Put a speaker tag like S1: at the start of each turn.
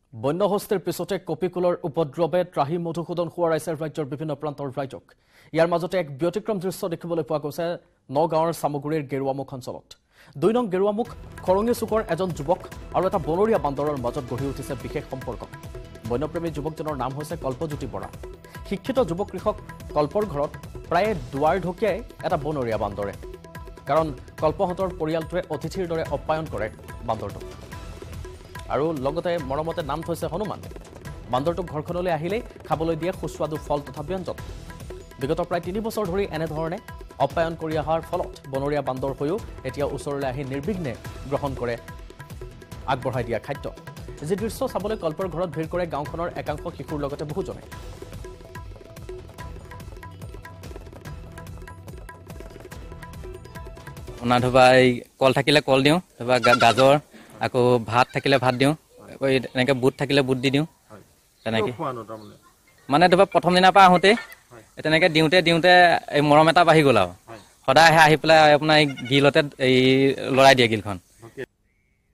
S1: বন্যহস্তীৰ পিছতে কপিকুলৰ উপদ্ৰৱে ত্ৰাহি মধুসূদন সোঁৱৰাইছে ৰাজ্যৰ বিভিন্ন প্ৰান্তৰ ৰাইজক। ইয়াৰ মাজতে এক ব্যতিক্ৰম দৃশ্য দেখিবলৈ পোৱা গৈছে নগাঁৱৰ সামগুৰিৰ গেৰুৱামুখ অঞ্চলত। ২ নং গেৰুৱামুখ খৰঙী চুকৰ এজন যুৱক আৰু এটা বনৰীয়া বান্দৰৰ মাজত গঢ়ি উঠিছে বিশেষ সম্পৰ্ক। বন্যপ্ৰেমী যুৱকজনৰ নাম হৈছে কল্পজ্যোতি বৰা। শিক্ষিত যুৱক কৃষক কল্পৰ ঘৰত প্ৰায়ে দুৱাৰ ঢকিয়াই এটা বনৰীয়া বান্দৰে, কাৰণ কল্পহঁতৰ পৰিয়ালটোৱে অতিথিৰ দৰে আপ্যায়ন কৰে বান্দৰটোক আৰু লগতে মৰমতে নাম থৈছে হনুমান। বান্দৰটোক ঘৰখনলৈ আহিলেই খাবলৈ দিয়ে সুস্বাদু ফল তথা ব্যঞ্জন। বিগত প্ৰায় ৩ বছৰ ধৰি এনেধৰণে আপ্যায়ন কৰি অহাৰ ফলত বনৰীয়া বান্দৰ হৈও এতিয়া ওচৰলৈ আহি নিৰ্বিঘ্নে গ্ৰহণ কৰে আগবঢ়াই দিয়া খাদ্য। যি দৃশ্য চাবলৈ কল্পৰ ঘৰত ভিৰ কৰে গাঁওখনৰ একাংশ শিশুৰ লগতে বহুজনে।
S2: ধবা কল থাকিলে কল দিওঁ, ধবা গাজৰ, আকৌ ভাত থাকিলে ভাত দিওঁ, এনেকৈ বুট থাকিলে বুট দি দিওঁ। তেনেকৈ মানে ধবা প্ৰথম দিনাৰ পৰা আহোঁতে তেনেকৈ দিওঁতে এই মৰম এটা বাঢ়ি গ'ল আৰু সদায় আহি পেলাই আপোনাৰ এই গিলতে এই লৰাই দিয়ে গিলখন।